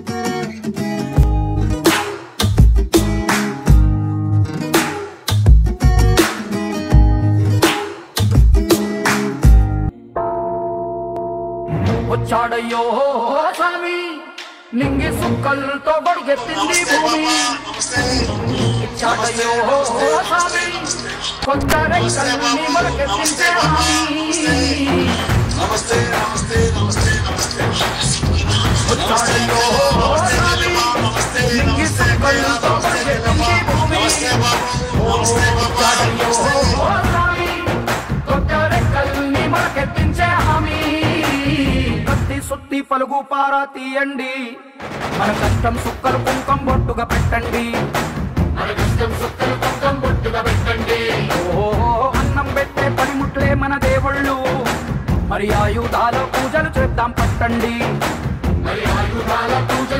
వచ్చాడయ్యో స్వామి నింగి సుక్కలతో బడిగెత్తింది భూమి ఇచ్చాడయ్యో స్వామి కొత్త రెక్కల్ని మొలకెత్తించే హామీ వచ్చాడయ్యో స్వామి నింగి సుక్కలతో బడిగెత్తింది భూమి వచ్చాడయ్యో స్వామి కొత్త రెక్కల్ని మొలకెత్తించే హామీ సుత్తి పలుగు పారా తీయండి మన కష్టం సుక్కలు కుంకం బొట్టుగా పెట్టండి మన కష్టం సుక్కలు కుంకం బొట్టుగా పెట్టండి ఓహో అన్నం పెట్టే పనిముట్లే మన దేవుళ్ళు మరి ఆయుధాల పూజలు చేద్దాం పట్టండి మరి ఆయుధాల పూజ